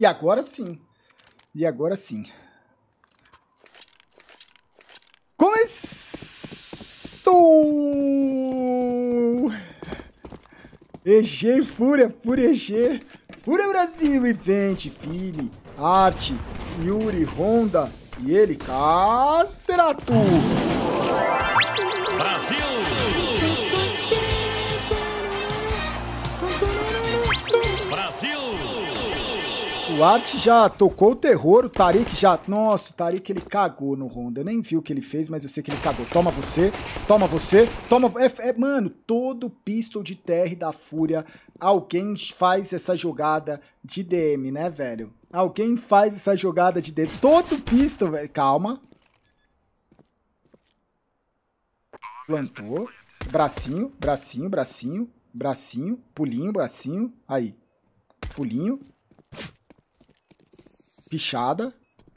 E agora sim. E agora sim. Começou! EG e Fúria, Fúria EG. Fúria Brasil e Vente, Fini, Arte, Yuri, Honda e ele, Cacerato. Brasil! Brasil! O Arte já tocou o terror, o Tarik já... Nossa, o Tarik ele cagou no Honda. Eu nem vi o que ele fez, mas eu sei que ele cagou. Toma você, toma você, toma... Mano, todo pistol de TR da Fúria, alguém faz essa jogada de DM, né, velho? Alguém faz essa jogada de DM. Todo pistol, velho. Calma. Plantou. Bracinho, bracinho, bracinho, bracinho, pulinho, bracinho. Aí. Pulinho. Pichada.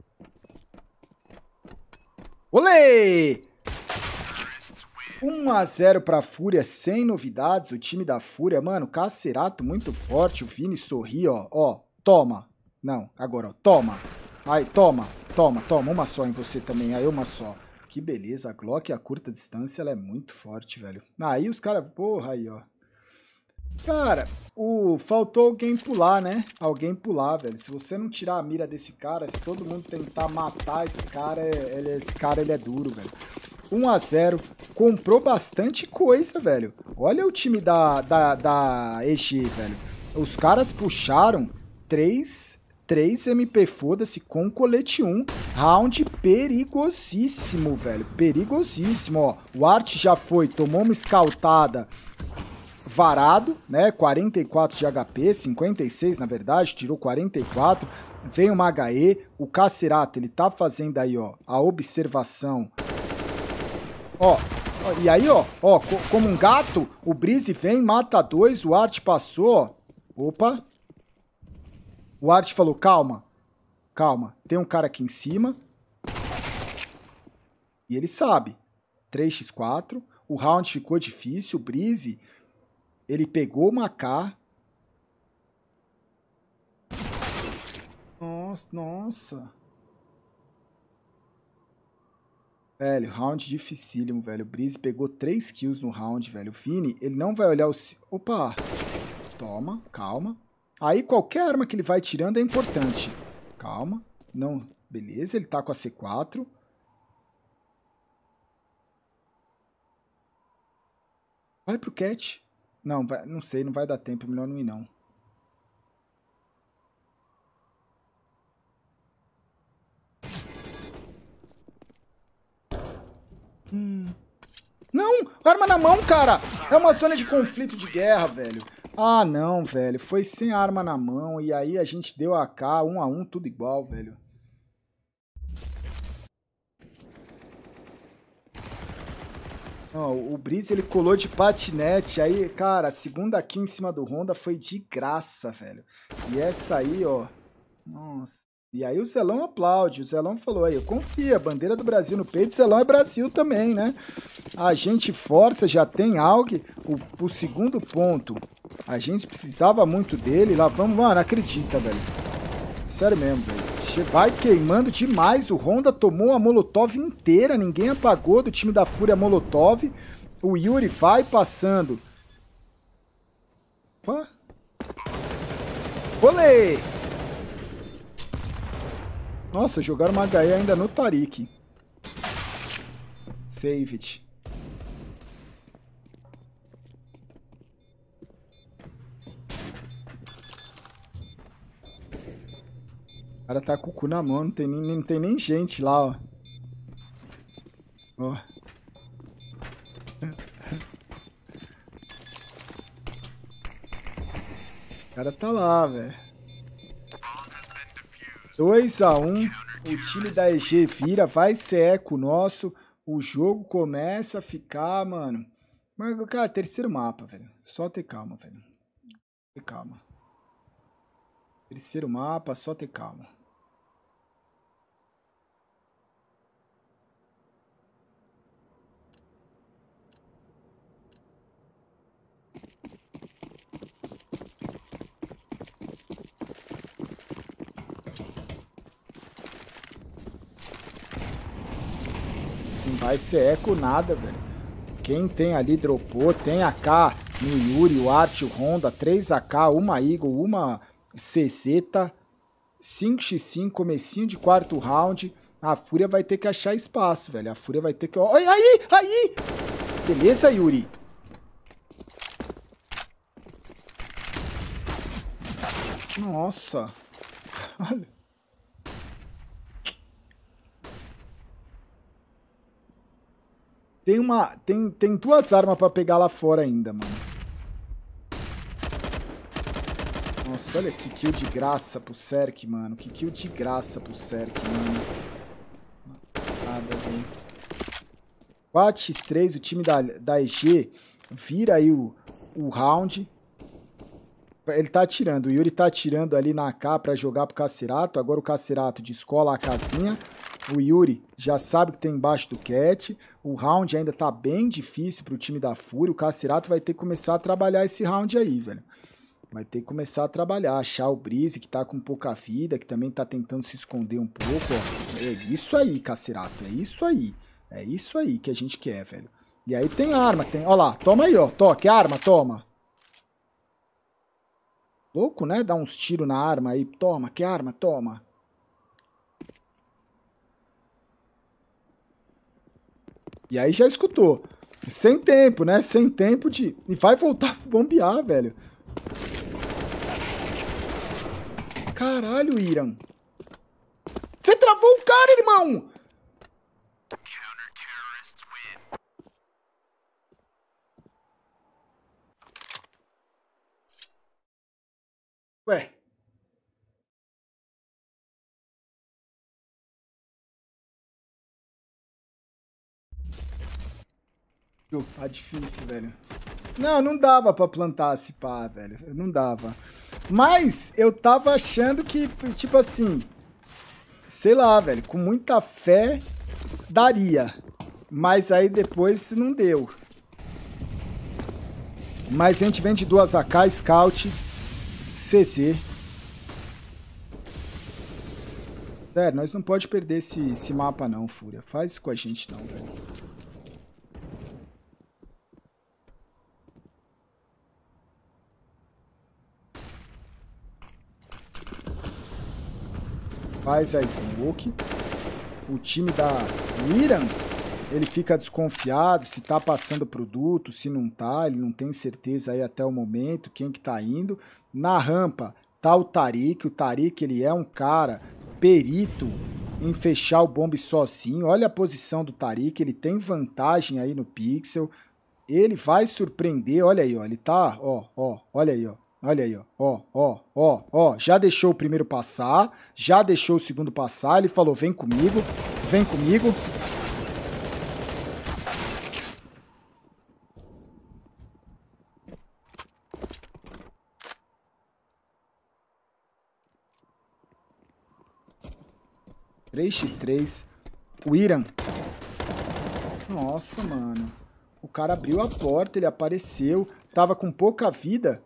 Olê! 1-0 pra Fúria, sem novidades. O time da Fúria, mano, Cacerato muito forte. O Vini sorri, ó. Ó, toma. Não, agora, ó. Toma. Aí, toma. Toma, toma. Uma só em você também. Aí, uma só. Que beleza. A Glock a curta distância, ela é muito forte, velho. Aí os caras... Porra, aí, ó. Cara, faltou alguém pular, né? Alguém pular, velho. Se você não tirar a mira desse cara, se todo mundo tentar matar esse cara, ele é duro, velho. 1-0. Comprou bastante coisa, velho. Olha o time da EG, velho. Os caras puxaram 3 MP foda-se com colete 1. Round perigosíssimo, velho. Perigosíssimo, ó. O Art já foi, tomou uma escaltada... varado, né, 44 de HP, 56 na verdade, tirou 44, vem uma HE, o Cacerato, ele tá fazendo aí, ó, a observação, ó, e aí, ó, como um gato, o Breeze vem, mata 2, o Art passou, ó, opa, o Art falou, calma, calma, tem um cara aqui em cima, e ele sabe, 3x4, o round ficou difícil, o Breeze... Ele pegou uma K. Nossa, nossa. Velho, round dificílimo, velho. O Breeze pegou 3 kills no round, velho. O Vini, ele não vai olhar o... Opa! Toma, calma. Aí qualquer arma que ele vai tirando é importante. Calma. Não, beleza, ele tá com a C4. Vai pro Cat. Não, vai, não sei, não vai dar tempo, é melhor não ir, não. Não! Arma na mão, cara! É uma zona de conflito de guerra, velho. Ah, não, velho. Foi sem arma na mão e aí a gente deu a K, 1-1, tudo igual, velho. Não, o Breeze, ele colou de patinete, aí, cara, a segunda kill em cima do Honda foi de graça, velho. E essa aí, ó, nossa. E aí o Zelão aplaude, o Zelão falou aí, eu confio, a bandeira do Brasil no peito, o Zelão é Brasil também, né? A gente força, já tem AUG, o segundo ponto, a gente precisava muito dele, lá vamos, mano, acredita, velho. Sério mesmo, velho. Vai queimando demais. O Honda tomou a Molotov inteira. Ninguém apagou do time da Fúria Molotov. O Yuri vai passando. Opa. Olê! Nossa, jogaram uma HE ainda no Tarik. Save it. O cara tá com o cu na mão, não tem nem gente lá, ó. Ó. O cara tá lá, velho. 2-1. O time da EG vira, vai ser eco nosso. O jogo começa a ficar, mano. Mas, cara, terceiro mapa, velho. Só ter calma, velho. Ter calma. Terceiro mapa, só ter calma. vai ser eco nada, velho. Quem tem ali dropou, tem AK no Yuri, o Art, o Honda, 3 AK, uma Eagle, uma CZ, 5x5, comecinho de quarto round. A Fúria vai ter que achar espaço, velho. A Fúria vai ter que... Olha aí, aí! Beleza, Yuri? Nossa. Olha. Tem duas armas pra pegar lá fora ainda, mano. Nossa, olha que kill de graça pro Serk, mano. Que kill de graça pro Serk, mano. Nada, velho. 4x3, o time da EG vira aí o round. Ele tá atirando, o Yuri tá atirando ali na AK pra jogar pro Cacerato. Agora o Cacerato descola a casinha. O Yuri já sabe que tem embaixo do Cat. O round ainda tá bem difícil pro time da Fúria. O Cacerato vai ter que começar a trabalhar esse round aí, velho. Vai ter que começar a trabalhar. Achar o Breeze, que tá com pouca vida, que também tá tentando se esconder um pouco, ó. É isso aí, Cacerato. É isso aí. É isso aí que a gente quer, velho. E aí tem arma, tem... Ó lá, toma aí, ó. Quer arma? Toma. Louco, né? Dá uns tiros na arma aí. Toma, que arma? Toma. E aí já escutou. Sem tempo, né? Sem tempo de... E vai voltar a bombear, velho. Caralho, Iran. Você travou o cara, irmão! Ué. Tá difícil, velho. Não dava pra plantar esse pá, velho. Não dava. Mas eu tava achando que, tipo assim... Sei lá, velho. Com muita fé, daria. Mas aí depois não deu. Mas a gente vem de 2 AK, Scout, CZ. Sério, nós não pode perder esse mapa não, Fúria. Faz isso com a gente não, velho. Faz a smoke. O time da Iran, ele fica desconfiado se tá passando produto, se não tá. Ele não tem certeza aí até o momento quem que tá indo. Na rampa tá o Tariq. O Tariq, ele é um cara perito em fechar o bombe sozinho. Olha a posição do Tariq. Ele tem vantagem aí no pixel. Ele vai surpreender. Olha aí, ó. Ele tá, ó. Olha aí, ó. Olha aí, ó, já deixou o primeiro passar, já deixou o segundo passar, ele falou, vem comigo, vem comigo. Três x 3, o Iran. Nossa, mano, o cara abriu a porta, ele apareceu, tava com pouca vida.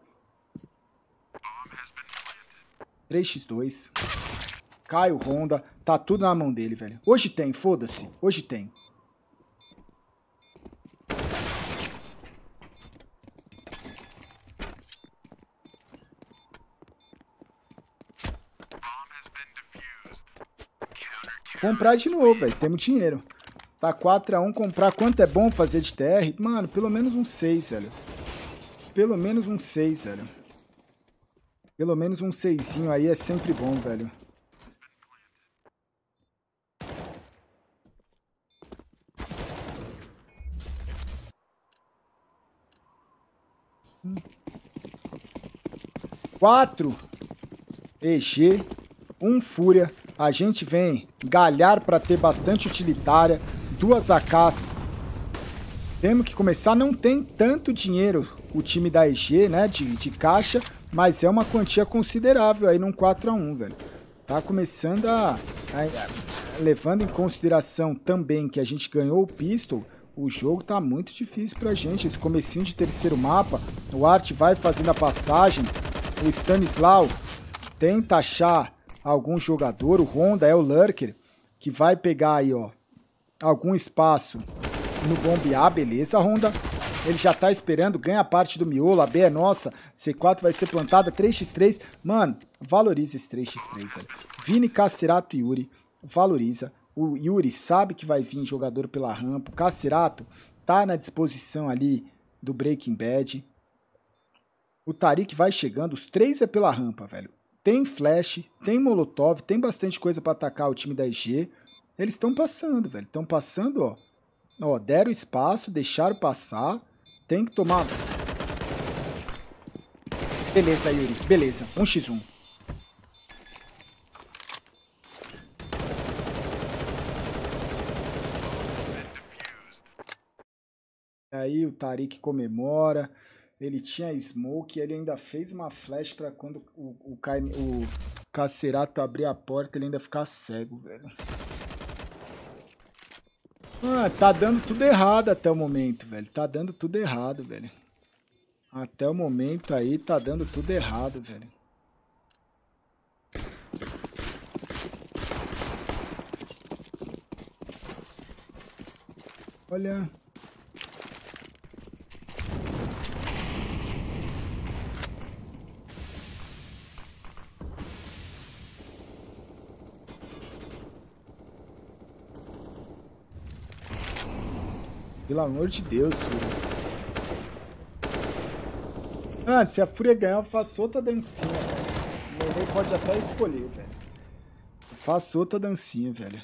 3x2. Cai o Honda. Tá tudo na mão dele, velho. Hoje tem, foda-se. Hoje tem. Comprar de novo, velho. Temos dinheiro. Tá 4x1. Comprar. Quanto é bom fazer de TR? Mano, pelo menos um 6, velho. Pelo menos um 6, velho. Pelo menos um 6zinho aí é sempre bom, velho. Quatro EG, 1 Fúria. A gente vem galhar para ter bastante utilitária. 2 AKs. Temos que começar. Não tem tanto dinheiro o time da EG, né? De caixa. Mas é uma quantia considerável aí num 4x1, velho. Tá começando levando em consideração também que a gente ganhou o pistol, o jogo tá muito difícil pra gente. Esse comecinho de terceiro mapa, o Art vai fazendo a passagem, o Stanislau tenta achar algum jogador, o Honda é o Lurker, que vai pegar aí, ó, algum espaço no bombear, beleza, Honda. Ele já tá esperando, ganha parte do miolo, a B é nossa, C4 vai ser plantada, 3x3. Mano, valoriza esse 3x3, velho. Vini, Cacerato e Yuri, valoriza. O Yuri sabe que vai vir jogador pela rampa, o Cacerato tá na disposição ali do Breaking Bad. O Tariq vai chegando, os três é pela rampa, velho. Tem flash, tem molotov, tem bastante coisa pra atacar o time da EG. Eles estão passando, velho. Estão passando, ó. Ó, deram espaço, deixaram passar. Tem que tomar... Beleza, Yuri. Beleza. 1x1. Aí o Tariq comemora. Ele tinha smoke e ele ainda fez uma flash pra quando o Cacerato abrir a porta, ele ainda ficar cego, velho. Ah, tá dando tudo errado até o momento, velho. Tá dando tudo errado, velho. Até o momento aí tá dando tudo errado, velho. Olha... Pelo amor de Deus, Fúria. Ah, se a Fúria ganhar, eu faço outra dancinha, velho. Meu rei pode até escolher, velho. Eu faço outra dancinha, velho.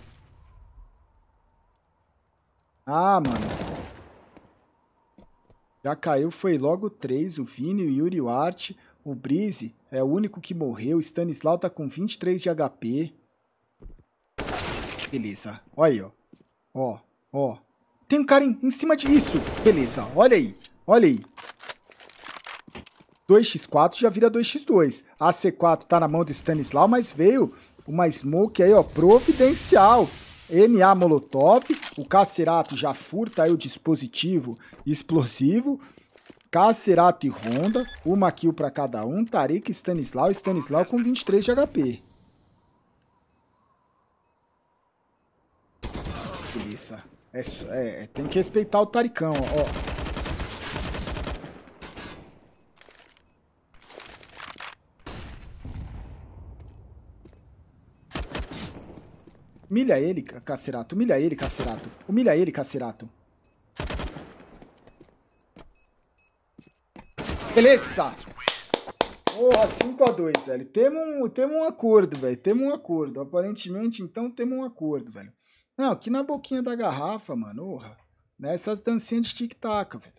Ah, mano. Já caiu, foi logo 3. O Vini, o Yuri, o Art. O Breeze é o único que morreu. O Stanislau tá com 23 de HP. Beleza. Olha aí, ó. Ó, ó. Tem um cara em cima disso. Beleza, olha aí. Olha aí. 2x4 já vira 2x2. A C4 tá na mão do Stanislau, mas veio uma smoke aí, ó, providencial. MA Molotov. O Cacerato já furta aí o dispositivo explosivo. Cacerato e Honda. Uma kill pra cada um. Tariq e Stanislau. Stanislau com 23 de HP. Beleza. Tem que respeitar o Taricão, ó. Humilha ele, Cacerato. Humilha ele, Cacerato. Humilha ele, Cacerato. Beleza! Porra, 5x2, velho. Temos um acordo, velho. Temos um acordo. Aparentemente, então, temos um acordo, velho. Não, aqui na boquinha da garrafa, mano. Orra. Nessas dancinhas de tic-tac, velho.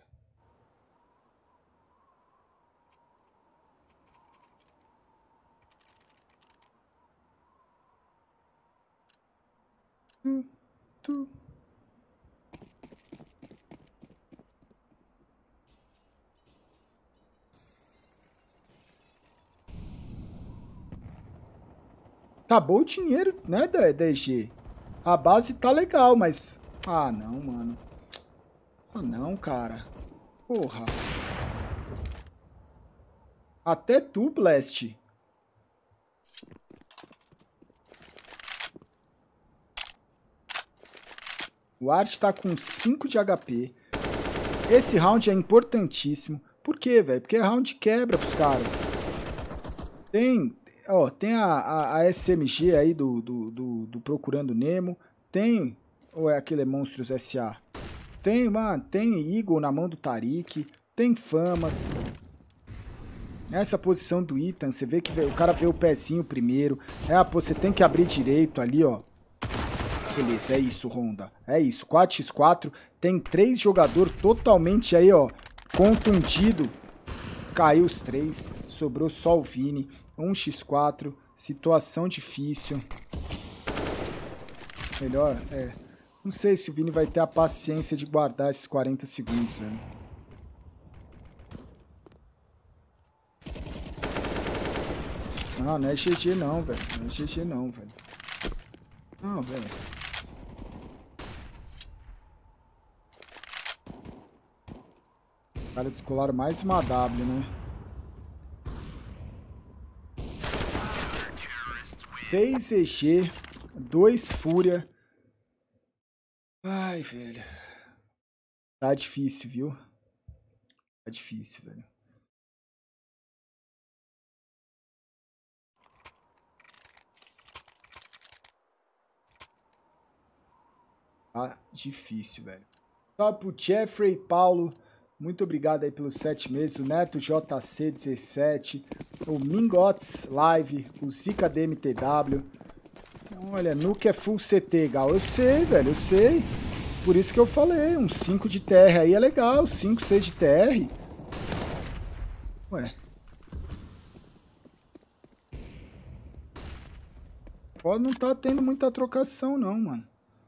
Acabou o dinheiro, né, da EG. A base tá legal, mas... Ah, não, mano. Ah, não, cara. Porra. Até tu, Blast. O Art tá com 5 de HP. Esse round é importantíssimo. Por quê, velho? Porque é round quebra pros caras. Tem a SMG aí do Procurando Nemo. Tem... Ou é aquele Monstros SA? Tem, mano, tem Eagle na mão do Tariq. Tem Famas. Nessa posição do Ethan, você vê que o cara vê o pezinho primeiro. Você tem que abrir direito ali, ó. Beleza, é isso, Honda. É isso, 4x4. Tem 3 jogadores totalmente aí, ó, contundido. Caiu os 3. Sobrou só o Vini. 1x4. Situação difícil. Melhor, Não sei se o Vini vai ter a paciência de guardar esses 40 segundos, velho. Não é GG não, velho. Não é GG não, velho. Não, velho. Cara, descolaram mais uma W, né? 6 EG, 2 Fúria. Ai, velho. Tá difícil, viu? Tá difícil, velho. Tá difícil, velho. Só pro Jeffrey Paulo. Muito obrigado aí pelos 7 meses. O Neto JC17. O Mingots Live. O Zika DMTW. Olha, Nuke é full CT, Gal. Eu sei, velho. Eu sei. Por isso que eu falei. Um 5 de TR aí é legal. 5, 6 de TR. Ué. Pode não tá tendo muita trocação, não, mano.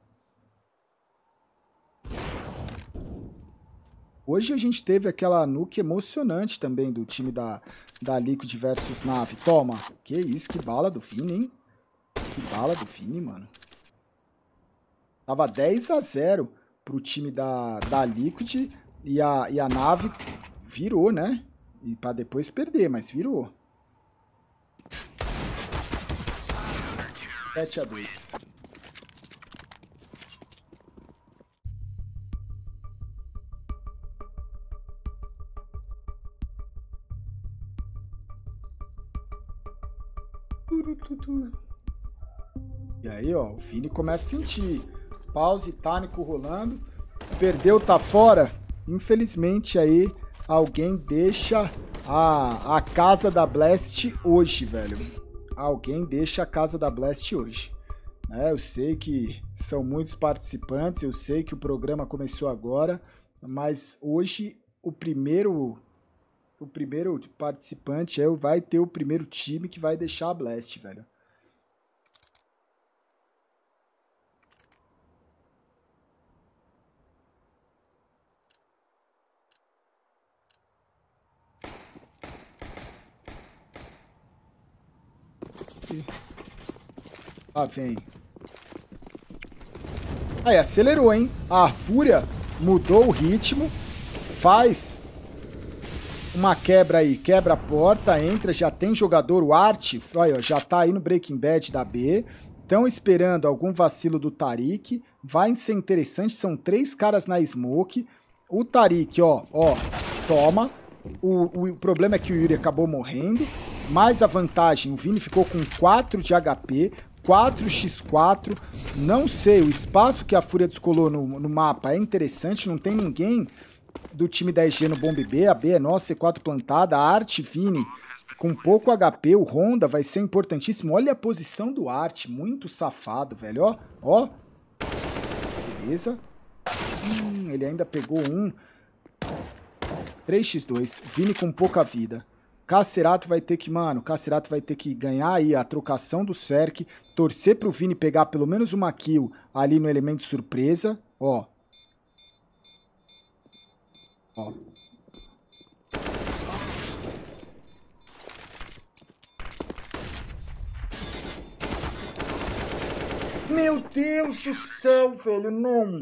Hoje a gente teve aquela nuke emocionante também do time da Liquid versus Nave. Toma. Que isso, que bala do Vini, hein? Que bala do Vini, mano. Tava 10-0 pro time da Liquid e a Nave virou, né? E pra depois perder, mas virou. 7-2. E aí, ó, o Vini começa a sentir. Pause, Tânico rolando. Perdeu, tá fora. Infelizmente aí, alguém deixa a casa da Blast hoje, velho. Alguém deixa a casa da Blast hoje. Eu sei que são muitos participantes, eu sei que o programa começou agora, mas hoje o primeiro participante vai ter o primeiro time que vai deixar a Blast, velho. Ah, vem. Aí, acelerou, hein? A Fúria mudou o ritmo, faz uma quebra aí, quebra a porta, entra, já tem jogador, o Art, olha, já tá aí no Breaking Bad da B, estão esperando algum vacilo do Tariq, vai ser interessante, são 3 caras na smoke, o Tariq, ó, toma, o problema é que o Yuri acabou morrendo, mais a vantagem, o Vini ficou com 4 de HP, 4x4, não sei, o espaço que a Fúria descolou no mapa é interessante, não tem ninguém do time da EG no Bomb B, a B é nossa, C4 plantada, a Art Vini com pouco HP, o Honda vai ser importantíssimo, olha a posição do Art, muito safado, velho, ó, beleza, ele ainda pegou um, 3x2, Vini com pouca vida, Cacerato vai ter que, mano, Cacerato vai ter que ganhar aí a trocação do Cerc, torcer pro Vini pegar pelo menos uma kill ali no elemento surpresa, ó. Meu Deus do céu, velho, não.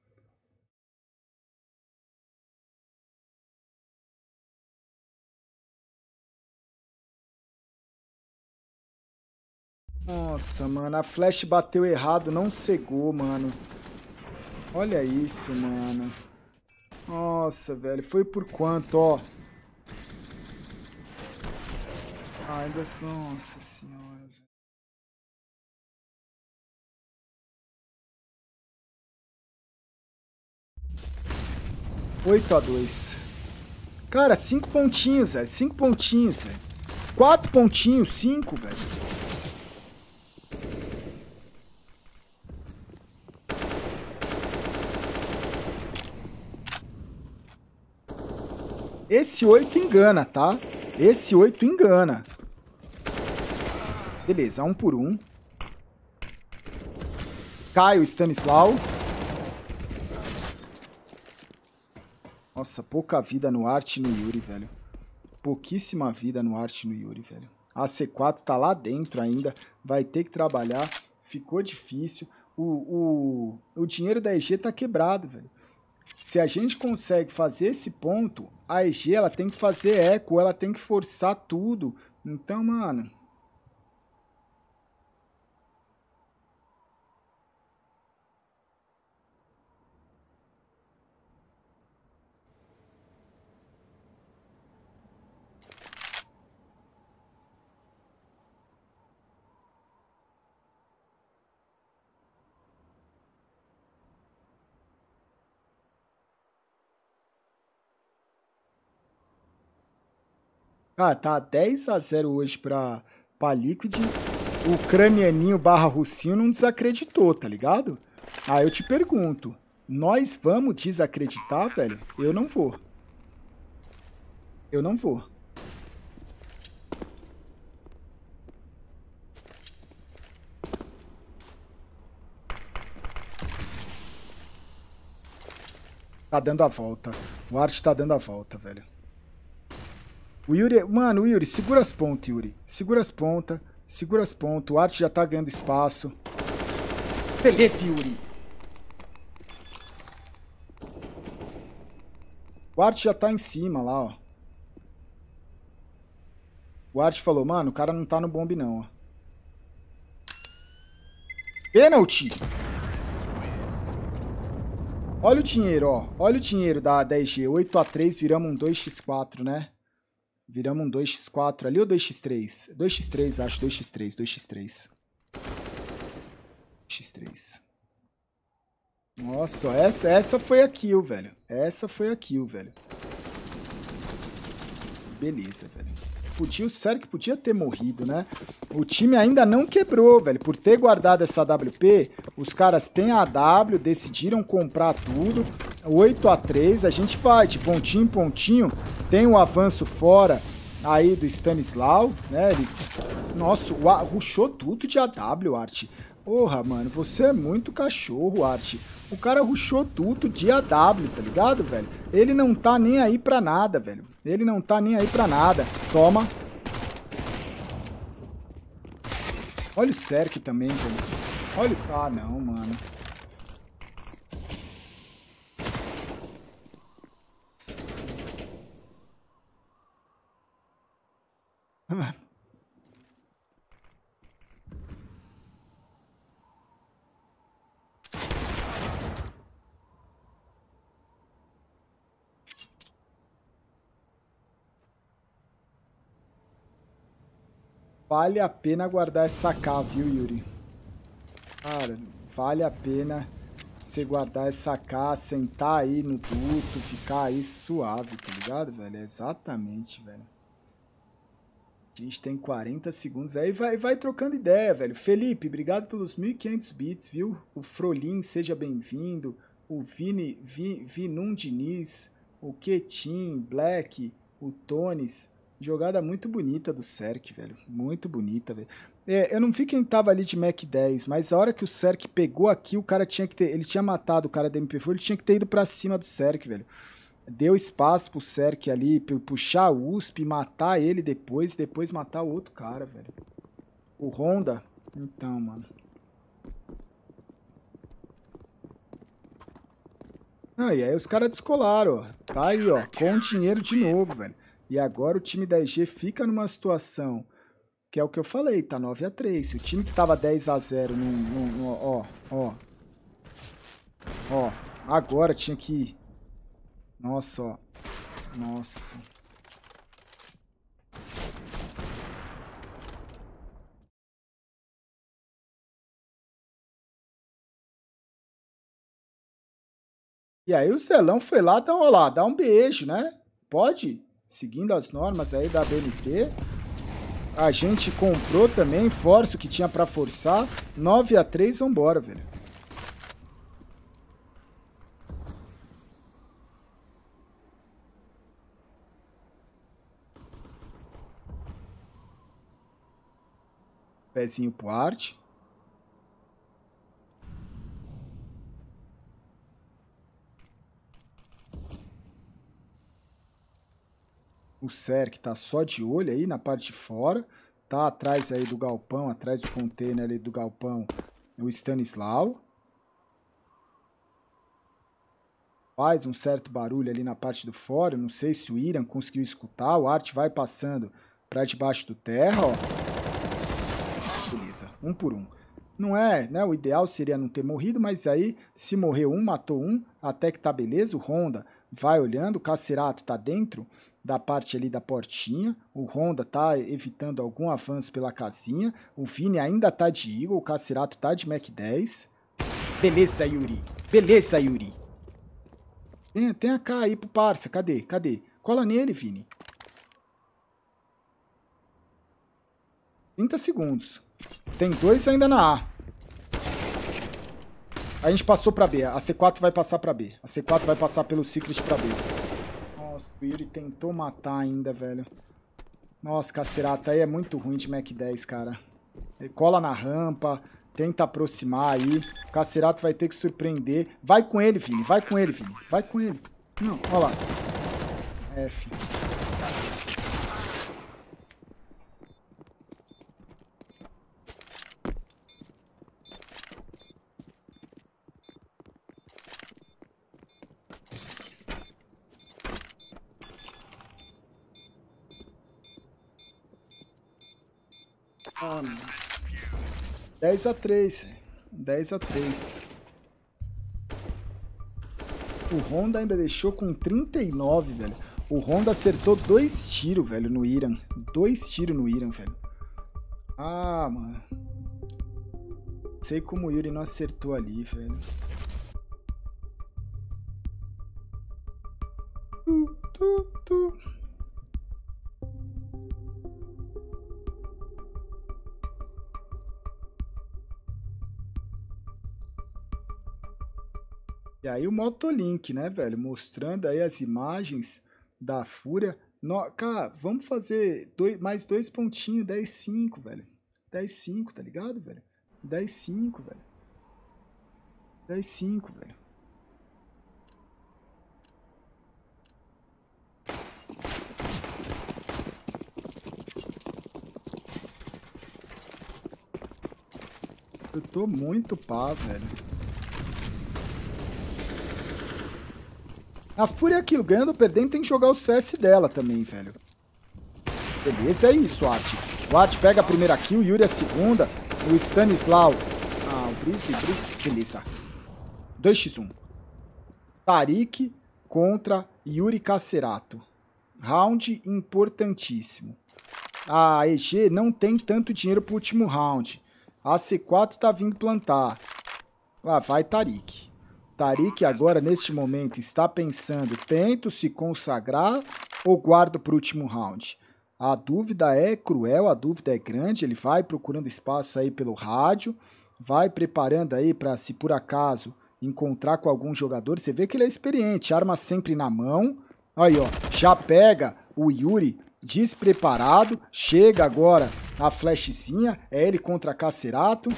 Nossa, mano, a flash bateu errado, não cegou, mano. Olha isso, mano. Nossa, velho, foi por quanto, ó. Ainda, nossa senhora. 8-2. Cara, 5 pontinhos, velho. 5 pontinhos, velho. 4 pontinhos, 5, velho. Esse 8 engana, tá? Esse 8 engana. Beleza, 1 por 1. Cai o Stanislau. Nossa, pouca vida no Art e no Yuri, velho. Pouquíssima vida no Art e no Yuri, velho. A C4 tá lá dentro ainda. Vai ter que trabalhar. Ficou difícil. O dinheiro da EG tá quebrado, velho. Se a gente consegue fazer esse ponto, a EG ela tem que fazer eco, ela tem que forçar tudo. Então, mano... Ah, tá 10-0 hoje pra Liquid. O ucranianinho barra russinho não desacreditou, tá ligado? Ah, eu te pergunto, nós vamos desacreditar, velho? Eu não vou. Eu não vou. Tá dando a volta. O Art tá dando a volta, velho. O Yuri... Mano, o Yuri, segura as pontas, Yuri. Segura as pontas. Segura as pontas. O Art já tá ganhando espaço. Beleza, Yuri. O Art já tá em cima lá, ó. O Art falou, mano, o cara não tá no bombe não, ó. Pênalti! Olha o dinheiro, ó. Olha o dinheiro da 10G. 8-3, viramos um 2x4, né? Viramos um 2x4 ali ou 2x3? 2x3, acho. 2x3, 2x3. 2x3. Nossa, essa foi a kill, velho. Essa foi a kill, velho. Beleza, velho. O Serk podia ter morrido, né? O time ainda não quebrou, velho. Por ter guardado essa AWP, os caras têm a AW, decidiram comprar tudo. 8-3, a gente vai de pontinho em pontinho. Tem um avanço fora aí do Stanislau, né? Ele... Nossa, rushou tudo de AW, Art. Porra, mano, você é muito cachorro, Art. O cara rushou tudo de AW, tá ligado, velho? Ele não tá nem aí pra nada, velho. Ele não tá nem aí pra nada. Toma. Olha o Serk também, velho. Olha o... Ah, não, mano. Vale a pena guardar essa K, viu, Yuri? Cara, vale a pena você guardar essa K, sentar aí no duto, ficar aí suave, tá ligado, velho? Exatamente, velho. A gente tem 40 segundos aí, vai trocando ideia, velho. Felipe, obrigado pelos 1.500 bits, viu? O Frolin, seja bem-vindo. O Vinum Diniz, o Ketin, Black, o Tones... Jogada muito bonita do Serk, velho. Muito bonita, velho. É, eu não vi quem tava ali de Mac 10, mas a hora que o Serk pegou aqui, o cara tinha que ter... Ele tinha matado o cara da MP4, ele tinha que ter ido pra cima do Serk, velho. Deu espaço pro Serk ali, puxar o USP, matar ele depois matar o outro cara, velho. O Honda... Então, mano... Ah, e aí os caras descolaram, ó. Tá aí, ó. Com dinheiro de novo, velho. E agora o time da EG fica numa situação que é o que eu falei, tá 9-3. Se o time que tava 10-0 ó, agora tinha que... Nossa, ó. Nossa. E aí o Zelão foi lá, dá um beijo, né? Pode? Seguindo as normas aí da BNT. A gente comprou também, força o que tinha pra forçar. 9-3, vambora, velho. Pezinho pro Art. O Serk tá só de olho aí na parte de fora. Tá atrás aí do galpão, atrás do container ali do galpão, o Stanislau. Faz um certo barulho ali na parte do fora. Eu não sei se o Iran conseguiu escutar. O Art vai passando pra debaixo do terra, ó. Beleza, 1 por 1. Não é, né? O ideal seria não ter morrido, mas aí se morreu um, matou um, até que tá beleza. O Honda vai olhando, o Cacerato tá dentro da parte ali da portinha, o Honda tá evitando algum avanço pela casinha, o Vini ainda tá de Eagle, o Cacerato tá de Mac 10. Beleza, Yuri. Beleza, Yuri. Tem a K aí pro parça, cadê? Cola nele, Vini. 30 segundos. Tem 2 ainda na A. A gente passou pra B. A C4 vai passar pra B. A C4 vai passar pelo Secret pra B. Nossa, o Yuri tentou matar ainda, velho. Nossa, Cacerata aí é muito ruim de Mac 10, cara. Ele cola na rampa, tenta aproximar aí. O Cacerato vai ter que surpreender. Vai com ele, Vini. Vai com ele, Vini. Vai com ele. Não, olha lá. F. Ah, 10-3. 10-3. O Honda ainda deixou com 39, velho. O Honda acertou 2 tiros, velho, no Iran. 2 tiros no Iran, velho. Ah, mano. Não sei como o Yuri não acertou ali, velho. Tu. E aí o Motolink, né, velho? Mostrando aí as imagens da Fúria. Cara, vamos fazer mais 2 pontinhos, 10-5, velho. 10-5, tá ligado, velho? 10-5, velho. 10-5, velho. Eu tô muito pá, velho. A Fúria é aquilo, ganhando ou perdendo tem que jogar o CS dela também, velho. Beleza, é isso, Art. O Art pega a primeira kill, o Yuri a segunda, o Stanislau. Ah, o Brice. Beleza. 2x1. Tarik contra Yuri Cacerato. Round importantíssimo. A EG não tem tanto dinheiro pro último round. A C4 tá vindo plantar. Lá vai Tarik. Tarik agora, neste momento, está pensando, tento se consagrar ou guardo para o último round? A dúvida é cruel, a dúvida é grande, ele vai procurando espaço aí pelo rádio, vai preparando aí para, se por acaso, encontrar com algum jogador. Você vê que ele é experiente, arma sempre na mão. Aí, ó, já pega o Yuri despreparado, chega agora a flashzinha, é ele contra Cacerato.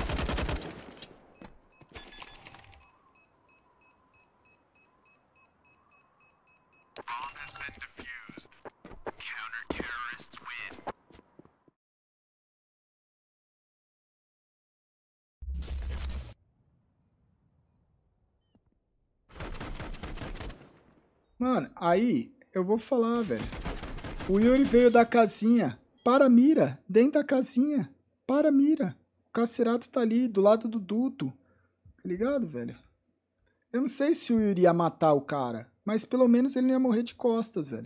Mano, aí eu vou falar, velho. O Yuri veio da casinha. Para a mira. Dentro da casinha. Para a mira. O Cacerato tá ali, do lado do duto. Tá ligado, velho? Eu não sei se o Yuri ia matar o cara. Mas pelo menos ele não ia morrer de costas, velho.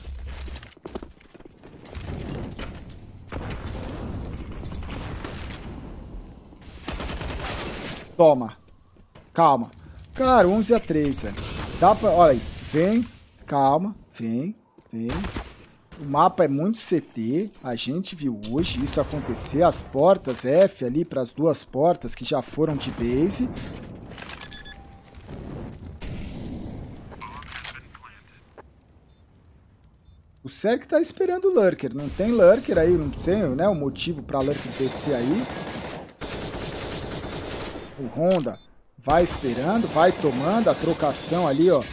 Toma. Calma. Cara, 11-3, velho. Dá pra... Olha aí. Vem. Calma. Vem. O mapa é muito CT. A gente viu hoje isso acontecer. As portas F ali para as 2 portas que já foram de base. O Serk tá esperando o Lurker. Não tem Lurker aí. Não tem, né, o motivo para Lurker descer aí. O Honda vai esperando. Vai tomando a trocação ali, ó.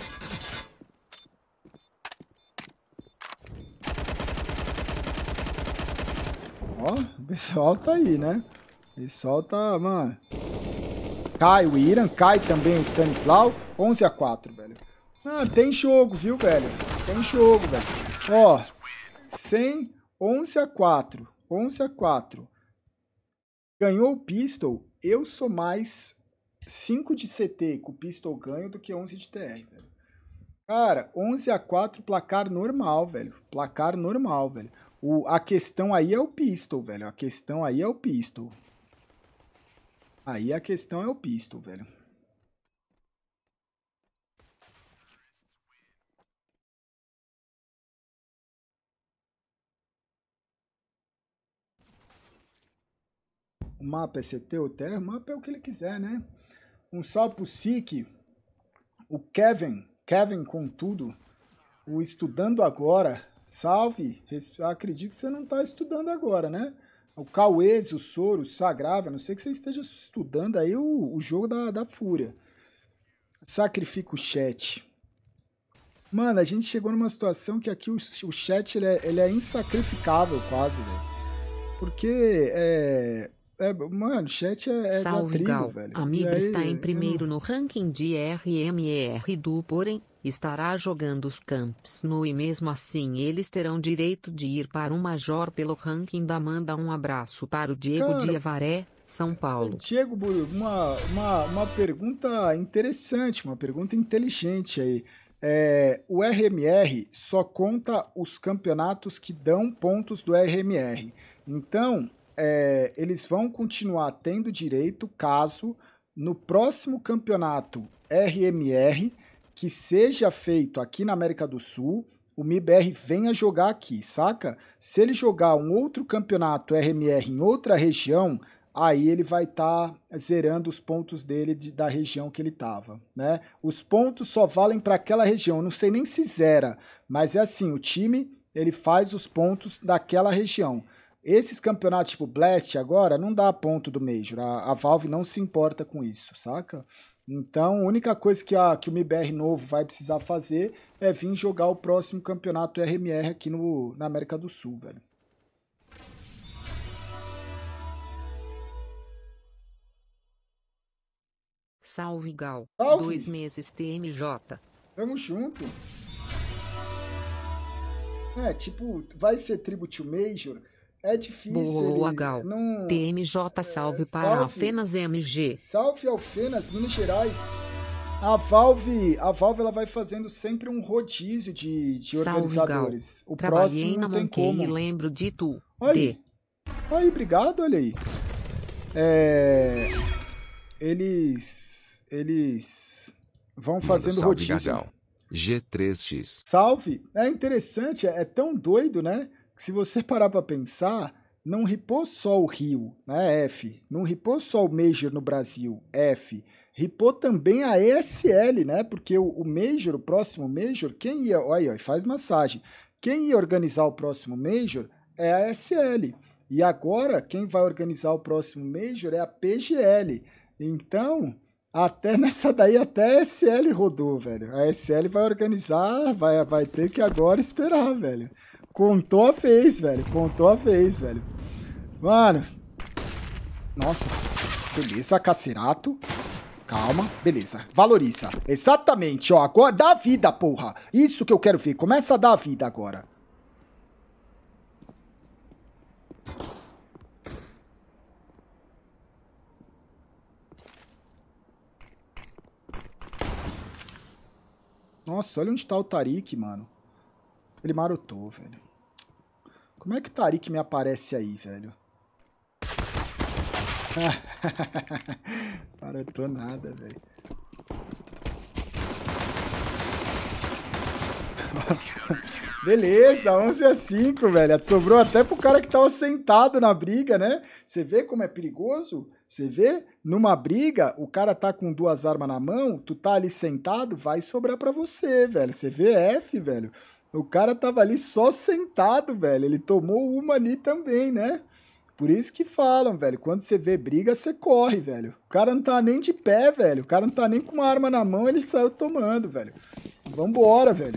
Ó, o pessoal tá aí, né? O pessoal tá, mano. Cai o Iran, cai também o Stanislau. 11-4, velho. Ah, tem jogo, viu, velho? Tem jogo, velho. Ó, 100, 11-4. 11-4. Ganhou o Pistol. Eu sou mais 5 de CT com o Pistol ganho do que 11 de TR, velho. Cara, 11-4, placar normal, velho. Placar normal, velho. A questão aí é o Pistol, velho. A questão aí é o Pistol. Aí a questão é o Pistol, velho. O mapa é CT ou Terra? O mapa é o que ele quiser, né? Um salve pro Sik. O Kevin com tudo. O Estudando Agora. Salve. Acredito que você não tá estudando agora, né? O Cauês, o Soro, o Sagrava. A não sei que você esteja estudando aí o jogo da Fúria. Sacrifica o chat. Mano, a gente chegou numa situação que aqui o chat ele é insacrificável quase, velho. Porque mano, o chat é Salve, da tribo, Gal. velho. A MIBR está em primeiro no ranking de RMR do, porém, estará jogando os camps no e mesmo assim eles terão direito de ir para o Major pelo ranking da. Manda um abraço para o Diego Diavaré, São Paulo. Diego, uma pergunta interessante, uma pergunta inteligente aí. O RMR só conta os campeonatos que dão pontos do RMR. Então, eles vão continuar tendo direito caso no próximo campeonato RMR, que seja feito aqui na América do Sul, o MIBR venha jogar aqui, saca? Se ele jogar um outro campeonato RMR em outra região, aí ele vai estar zerando os pontos dele da região que ele estava, né? Os pontos só valem para aquela região, eu não sei nem se zera, mas é assim, o time ele faz os pontos daquela região. Esses campeonatos tipo Blast agora não dá ponto do Major, a Valve não se importa com isso, saca? Então, a única coisa que o MIBR novo vai precisar fazer é vir jogar o próximo campeonato RMR aqui na América do Sul, velho. Salve, Gal. Salve. 2 meses TMJ. Tamo junto. Tipo, vai ser Tribute Major. É difícil. Boa, Gal. Não... TMJ, salve para Alfenas MG. Salve, Alfenas, Minas Gerais. A Valve ela vai fazendo sempre um rodízio de organizadores. Gal. O Trabalhei próximo na não tem Monkey como. E lembro de tu. Aí, obrigado, olha aí. Eles vão fazendo salve, rodízio. Gagal. G3X. Salve. É interessante, é tão doido, né? Que se você parar pra pensar, não ripou só o Rio, né? F. Não ripou só o Major no Brasil, F. Ripou também a ESL, né? Porque o Major, o próximo Major, quem ia... Olha aí, faz massagem. Quem ia organizar o próximo Major é a ESL. E agora, quem vai organizar o próximo Major é a PGL. Então, até nessa daí, até a ESL rodou, velho. A ESL vai organizar, vai ter que agora esperar, velho. Contou a vez, velho. Contou a vez, velho. Mano. Nossa. Beleza, Cacerato. Calma, beleza. Valoriza. Exatamente, ó. Agora dá vida, porra. Isso que eu quero ver. Começa a dar vida agora. Nossa, olha onde tá o Tariq, mano. Ele marotou, velho. Como é que o Tariq me aparece aí, velho? Marotou nada, velho. Beleza, 11-5, velho. Sobrou até pro cara que tava sentado na briga, né? Você vê como é perigoso? Você vê? Numa briga, o cara tá com 2 armas na mão, tu tá ali sentado, vai sobrar pra você, velho. Você vê F, velho. O cara tava ali só sentado, velho. Ele tomou uma ali também, né? Por isso que falam, velho. Quando você vê briga, você corre, velho. O cara não tá nem de pé, velho. O cara não tá nem com uma arma na mão, ele saiu tomando, velho. Vambora, velho.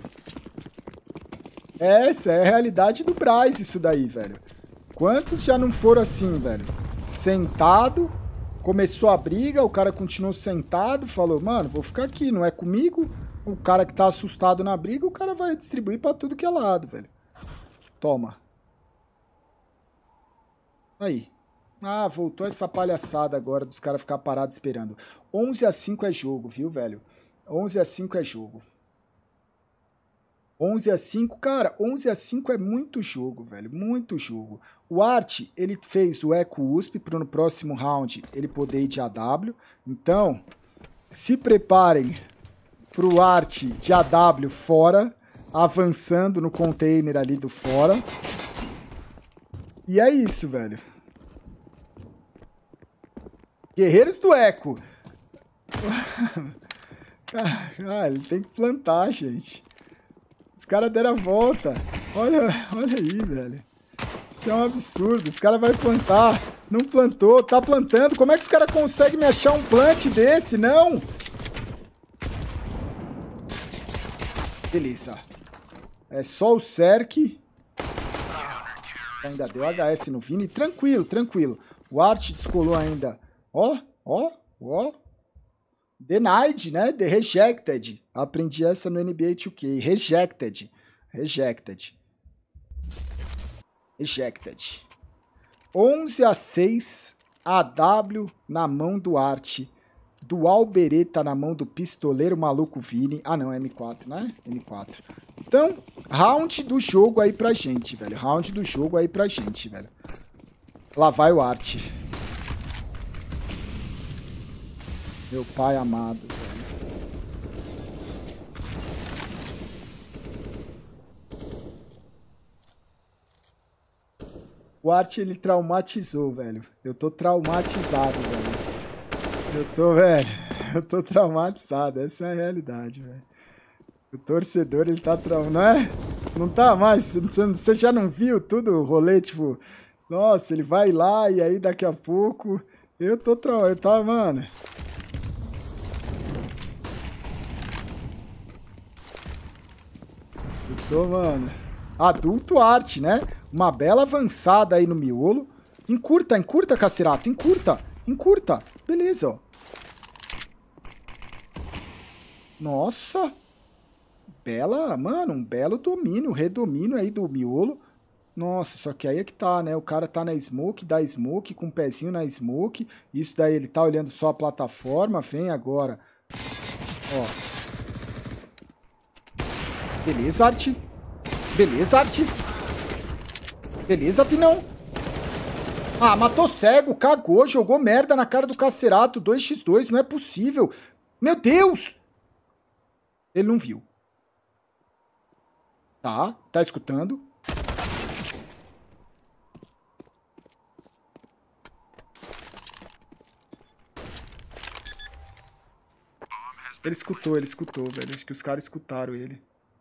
Essa é a realidade do Braz, isso daí, velho. Quantos já não foram assim, velho? Sentado, começou a briga, o cara continuou sentado, falou, mano, vou ficar aqui, não é comigo? O cara que tá assustado na briga, o cara vai distribuir pra tudo que é lado, velho. Toma. Aí. Ah, voltou essa palhaçada agora dos caras ficar parados esperando. 11-5 é jogo, viu, velho? 11-5 é jogo. 11-5, cara, 11-5 é muito jogo, velho, muito jogo. O Art, ele fez o Eco USP para no próximo round ele poder ir de AW. Então, se preparem pro Art de AW fora, avançando no container ali do fora. E é isso, velho. Guerreiros do Eco. Ah, ele tem que plantar, gente. Os caras deram a volta. Olha aí, velho. Isso é um absurdo. Os caras vão plantar. Não plantou, tá plantando. Como é que os caras conseguem me achar um plant desse? Não! Beleza. É só o Cerc. Ainda deu HS no Vini. Tranquilo, tranquilo. O Art descolou ainda. Ó. Denied, né? The Rejected. Aprendi essa no NBA 2K. Rejected. 11-6. AW na mão do Art. Dual Beretta na mão do pistoleiro maluco Vini. Ah, não, M4, né? M4. Então, round do jogo aí pra gente, velho. Lá vai o Art. Meu pai amado, velho. O Art, ele traumatizou, velho. Eu tô traumatizado, velho. Eu tô traumatizado. Essa é a realidade, velho. O torcedor, ele tá não é? Não tá mais? Você já não viu tudo o rolê, tipo... Nossa, ele vai lá e aí daqui a pouco... Eu tô mano... Mano... Adulto Art, né? Uma bela avançada aí no miolo. Encurta, Cacerato. Encurta. Beleza, ó. Nossa. Mano, um belo domínio, redomínio aí do miolo. Nossa, só que aí é que tá, né? O cara tá na smoke, dá smoke, com o pezinho na smoke. Isso daí ele tá olhando só a plataforma. Vem agora. Ó. Beleza, Art. Beleza, Vinão. Ah, matou cego, cagou, jogou merda na cara do Cacerato. 2x2, não é possível. Meu Deus! Ele não viu. Tá escutando. Ele escutou, velho. Acho que os caras escutaram ele.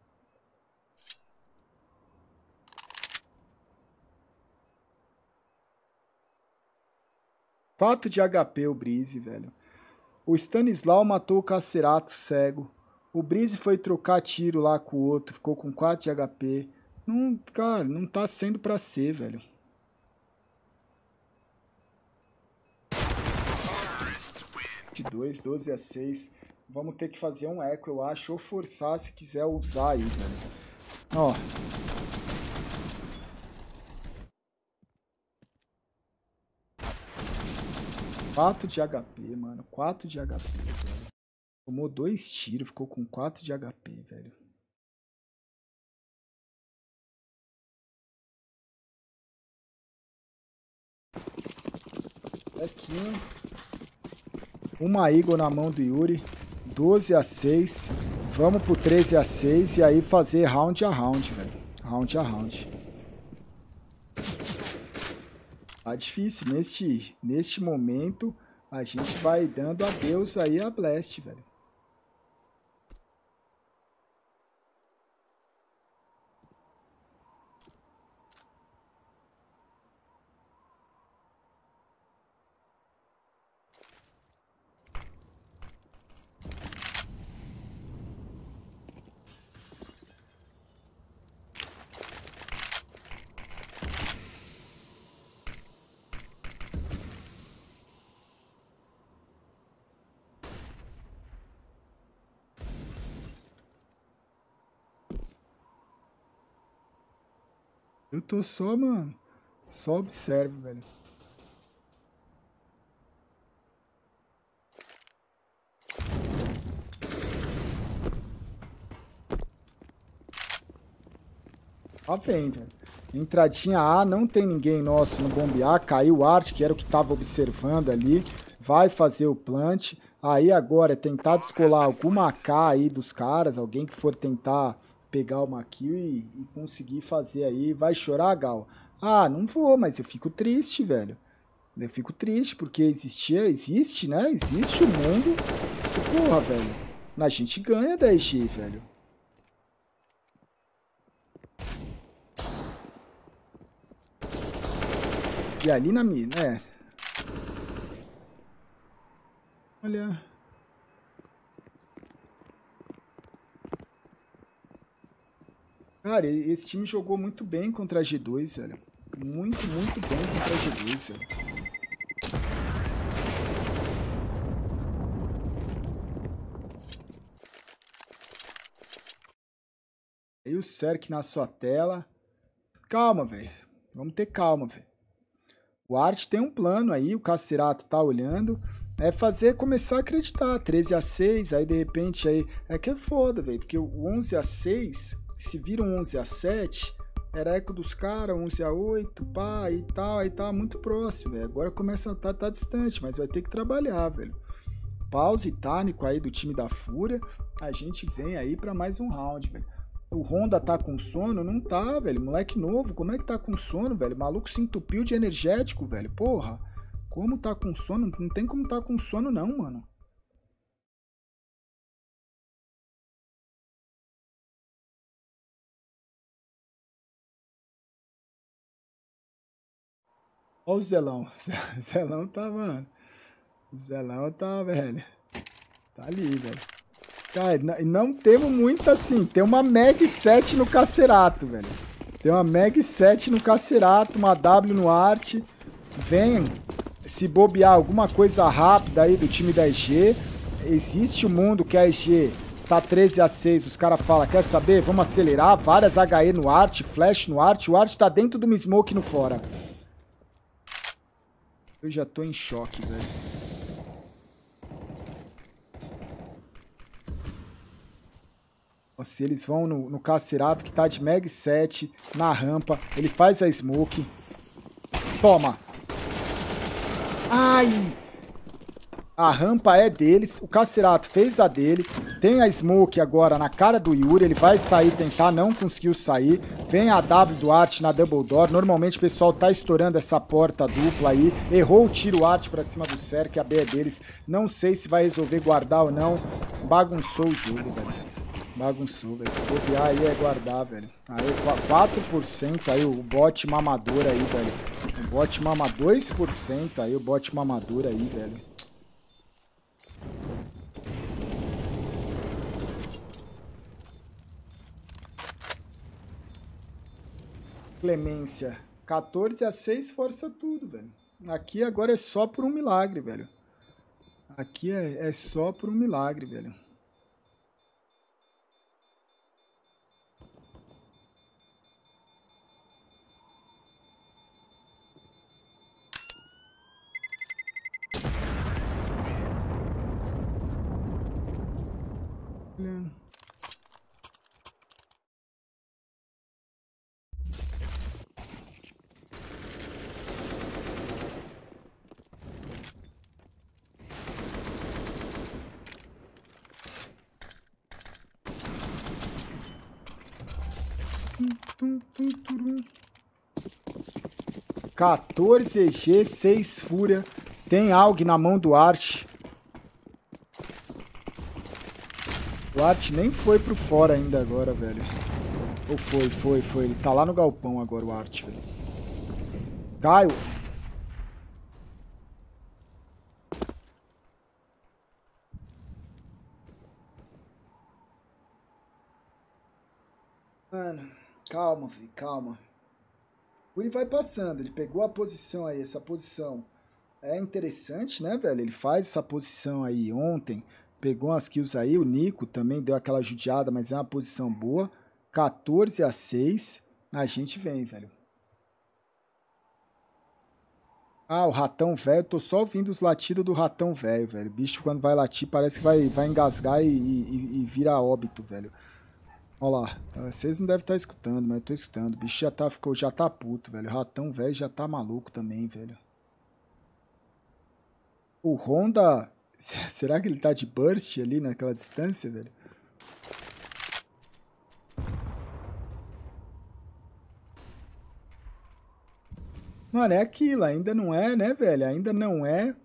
Quatro de HP o Breeze, velho. O Stanislau matou o Cacerato cego. O Breeze foi trocar tiro lá com o outro. Ficou com 4 de HP. Não, cara, não tá sendo pra ser, velho. De 2, 12-6. Vamos ter que fazer um eco, eu acho. Ou forçar se quiser usar aí, velho. Ó. Quatro de HP, mano. 4 de HP, velho. Tomou 2 tiros, ficou com 4 de HP, velho. Equinho. Uma Eagle na mão do Yuri. 12-6. Vamos pro 13-6 e aí fazer round a round, velho. Round a round. Tá difícil. Neste momento, a gente vai dando adeus aí a Blast, velho. Eu tô só, mano. Só observo, velho. Tá vendo, velho. Entradinha A, não tem ninguém nosso no bombear. Caiu o Art, que era o que tava observando ali. Vai fazer o plant. Aí agora é tentar descolar alguma AK aí dos caras. Alguém que for tentar pegar uma kill e conseguir fazer aí. Vai chorar, Gal? Ah, não vou, mas eu fico triste, velho. Eu fico triste, porque existe, né? Existe o mundo. E, porra, velho. A gente ganha 10G, velho. E ali na mina, Olha. Cara, esse time jogou muito bem contra a G2, velho. Muito bem contra a G2, velho. Aí o Cerc na sua tela. Calma, velho. Vamos ter calma, velho. O Art tem um plano aí, o Cacerato tá olhando. É fazer, começar a acreditar. 13-6, aí de repente aí... É que é foda, velho. Porque o 11-6, se vira um 11-7, era eco dos caras, 11-8, pá, e tal. Aí tá muito próximo, velho. Agora começa a tá distante, mas vai ter que trabalhar, velho. Pause e Tánico aí do time da Fúria. A gente vem aí pra mais um round, velho. O Honda tá com sono? Não tá, velho. Moleque novo, como é que tá com sono, velho? O maluco se entupiu de energético, velho. Porra. Como tá com sono? Não tem como tá com sono, não, mano. Ó o Zelão. Zelão tá, mano. O Zelão tá, velho. Tá ali, velho. Cara, não temos muito assim. Tem uma Meg 7 no Cacerato, velho. Tem uma Meg 7 no Cacerato, uma W no Art. Vem se bobear alguma coisa rápida aí do time da EG. Existe um mundo que a EG tá 13-6. Os caras falam, quer saber? Vamos acelerar. Várias HE no Art, Flash no Art. O Art tá dentro de uma Smoke no fora. Eu já tô em choque, velho. Se eles vão no Cacerato, que tá de Mag 7, na rampa. Ele faz a Smoke. Toma. Ai. A rampa é deles. O Cacerato fez a dele. Tem a Smoke agora na cara do Yuri. Ele vai sair, tentar, não conseguiu sair. Vem a W do Art na Double Door. Normalmente o pessoal tá estourando essa porta dupla aí. Errou o tiro Art pra cima do Cerc. A B é deles. Não sei se vai resolver guardar ou não. Bagunçou o jogo, velho. Bagunçou, velho. Se bobear aí é guardar, velho. Aí 4% aí, o bot mamador aí, velho. O bot mama 2% aí, o bot mamador aí, velho. Clemência. 14-6 força tudo, velho. Aqui agora é só por um milagre, velho. Aqui é só por um milagre, velho. Tum, tum, turum. 14 EG, 6 Fúria. Tem AUG na mão do Art. O Art nem foi pro fora ainda agora, velho. Ou foi. Ele tá lá no galpão agora, o Art, velho. Caio. Mano, calma, filho, calma. Ele vai passando, ele pegou a posição aí, essa posição é interessante, né, velho? Ele faz essa posição aí ontem, pegou umas kills aí, o Nico também deu aquela judiada, mas é uma posição boa. 14-6, a gente vem, velho. Ah, o ratão velho, tô só ouvindo os latidos do ratão velho, velho. O bicho quando vai latir parece que vai engasgar e vira óbito, velho. Olha lá, vocês não devem estar escutando, mas eu tô escutando. O bicho já tá puto, velho. O ratão velho já tá maluco também, velho. O Honda, será que ele tá de burst ali naquela distância, velho? Mano, é aquilo, ainda não é, né, velho? Ainda não é.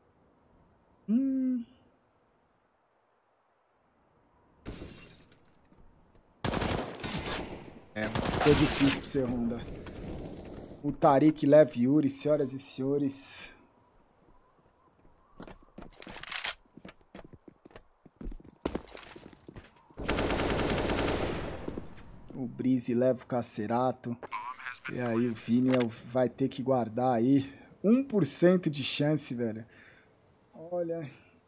É, ficou difícil pra você, Honda. O Tariq leva Yuri, senhoras e senhores. O Breeze leva o Cacerato. E aí o Vini vai ter que guardar aí 1% de chance, velho. Olha.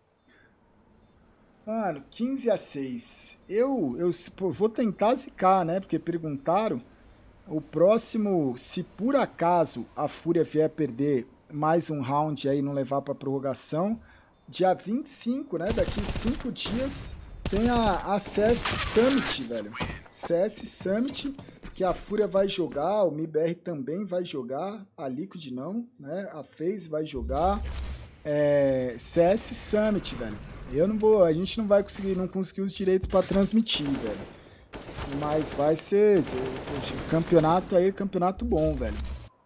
Mano, 15-6. Eu vou tentar zicar, né? Porque perguntaram. O próximo, se por acaso a Fúria vier perder mais um round aí, não levar pra prorrogação, dia 25, né? Daqui 5 dias tem a CS Summit, velho. CS Summit, que a Fúria vai jogar, o MIBR também vai jogar, a Liquid não, né? A FaZe vai jogar. CS Summit, velho. Eu não vou, a gente não vai conseguir, não conseguir os direitos pra transmitir, velho. Mas vai ser campeonato aí, campeonato bom, velho.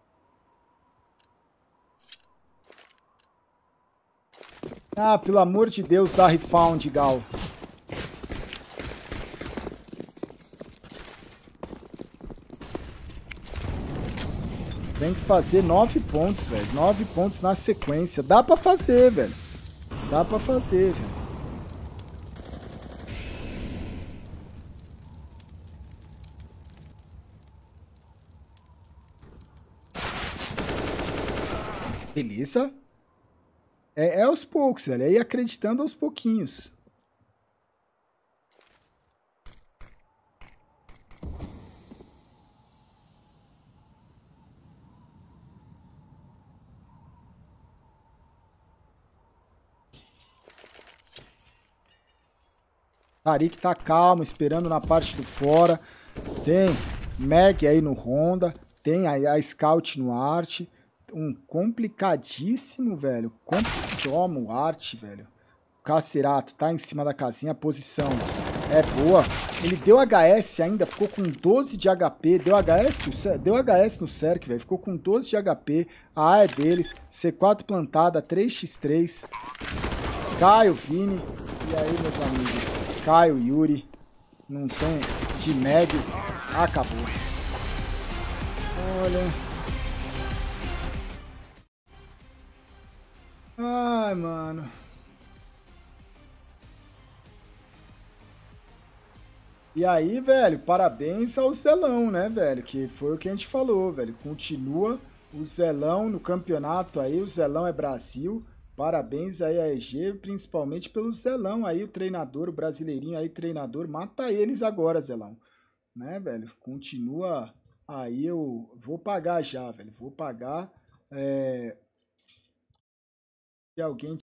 Ah, pelo amor de Deus, dá refound, Gal. Tem que fazer 9 pontos, velho. 9 pontos na sequência. Dá pra fazer, velho. Dá pra fazer, velho. Beleza. É aos poucos, velho. É ir acreditando aos pouquinhos. Tariq tá calmo, esperando na parte do fora. Tem Meg aí no Honda. Tem a Scout no Art. Um complicadíssimo, velho. Toma o Art, velho. O Cacerato tá em cima da casinha. A posição é boa. Ele deu HS ainda. Ficou com 12 de HP. Deu HS no Cerc, velho. Ficou com 12 de HP. A A é deles. C4 plantada. 3x3. Caio, Vini. E aí, meus amigos? Caio, Yuri. Não tem de médio. Acabou. Olha. Ai, mano. E aí, velho, parabéns ao Zelão, né, velho? Que foi o que a gente falou, velho. Continua o Zelão no campeonato aí. O Zelão é Brasil. Parabéns aí a EG, principalmente pelo Zelão aí, o treinador, o brasileirinho aí, treinador. Mata eles agora, Zelão. Né, velho? Continua aí, eu vou pagar já, velho. Vou pagar. Se alguém